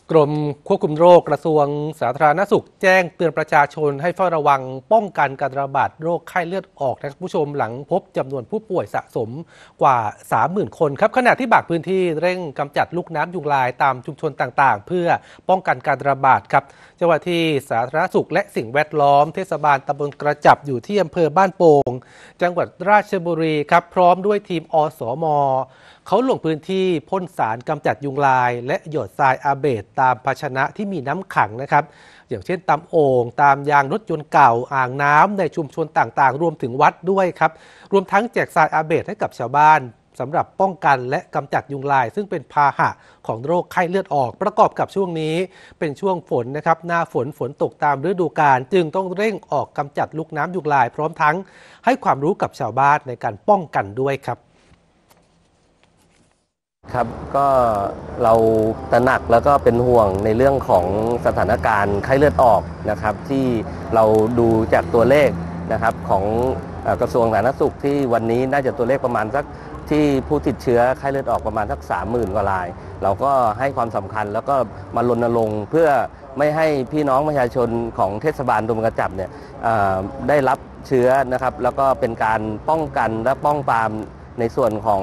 กรมควบคุมโรคกระทรวงสาธารณสุขแจ้งเตือนประชาชนให้เฝ้าระวังป้องกันการระบาดโรคไข้เลือดออกนะครับผู้ชมหลังพบจำนวนผู้ป่วยสะสมกว่า 30,000 คนครับขณะที่บางพื้นที่เร่งกำจัดลูกน้ำยุงลายตามชุมชนต่างๆเพื่อป้องกันการระบาดครับเจ้าหน้าที่สาธารณสุขและสิ่งแวดล้อมเทศบาลตำบลกระจับอยู่ที่อำเภอบ้านโป่งจังหวัดราชบุรีครับพร้อมด้วยทีมอสม.เขาลงพื้นที่พ่นสารกำจัดยุงลายและหยดทรายอาเบตตามภาชนะที่มีน้ำขังนะครับอย่างเช่นตามโอ่งตามยางรถยนต์เก่าอ่างน้ำในชุมชนต่างๆรวมถึงวัดด้วยครับรวมทั้งแจกทรายอาเบตให้กับชาวบ้านสำหรับป้องกันและกำจัดยุงลายซึ่งเป็นพาหะของโรคไข้เลือดออกประกอบกับช่วงนี้เป็นช่วงฝนนะครับหน้าฝนตกตามฤดูกาลจึงต้องเร่งออกกำจัดลูกน้ำยุงลายพร้อมทั้งให้ความรู้กับชาวบ้านในการป้องกันด้วยครับครับก็เราตระหนักแล้วก็เป็นห่วงในเรื่องของสถานการณ์ไข้เลือดออกนะครับที่เราดูจากตัวเลขนะครับของกระทรวงสาธารณสุขที่วันนี้น่าจะตัวเลขประมาณสักที่ผู้ติดเชื้อไข้เลือดออกประมาณสัก 30,000 กว่ารายเราก็ให้ความสำคัญแล้วก็มารณรงค์เพื่อไม่ให้พี่น้องประชาชนของเทศบาลตำบลกระจับเนี่ยได้รับเชื้อนะครับแล้วก็เป็นการป้องกันและป้องปรามในส่วนของ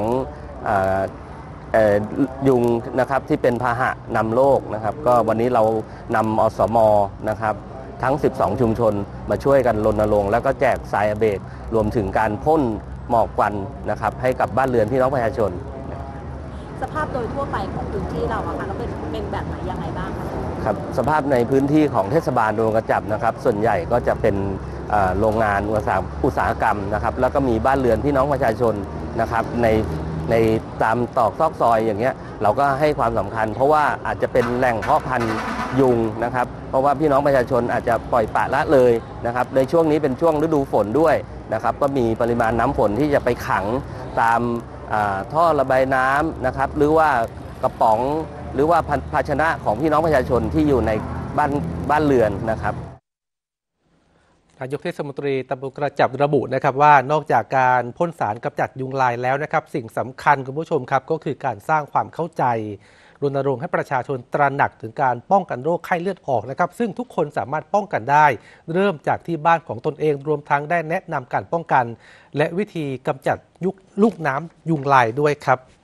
ยุงนะครับที่เป็นพาหะนำโรคนะครับก็วันนี้เรานำอสม.นะครับทั้ง 12 ชุมชนมาช่วยกันรณรงค์แล้วก็แจกทรายอาเบตรวมถึงการพ่นหมอกควันนะครับให้กับบ้านเรือนพี่น้องประชาชนสภาพโดยทั่วไปของพื้นที่เราอะค่ะก็เป็นแบบไหนยังไงบ้างครับสภาพในพื้นที่ของเทศบาลตำบลกระจับนะครับส่วนใหญ่ก็จะเป็นโรงงานอุตสาหกรรมนะครับแล้วก็มีบ้านเรือนพี่น้องประชาชนนะครับในตามตอกซอกซอยอย่างเงี้ยเราก็ให้ความสำคัญเพราะว่าอาจจะเป็นแหล่งเพาะพันธุ์ยุงนะครับเพราะว่าพี่น้องประชาชนอาจจะปล่อยปละละเลยนะครับในช่วงนี้เป็นช่วงฤดูฝนด้วยนะครับก็มีปริมาณน้ำฝนที่จะไปขังตามท่อระบายน้ำนะครับหรือว่ากระป๋องหรือว่าภาชนะของพี่น้องประชาชนที่อยู่ในบ้านเรือนนะครับนายกเทศมนตรีตำบลกระจับระบุนะครับว่านอกจากการพ่นสารกำจัดยุงลายแล้วนะครับสิ่งสำคัญคุณผู้ชมครับก็คือการสร้างความเข้าใจรณรงค์ให้ประชาชนตระหนักถึงการป้องกันโรคไข้เลือดออกนะครับซึ่งทุกคนสามารถป้องกันได้เริ่มจากที่บ้านของตนเองรวมทั้งได้แนะนำการป้องกันและวิธีกำจัดลูกน้ำยุงลายด้วยครับ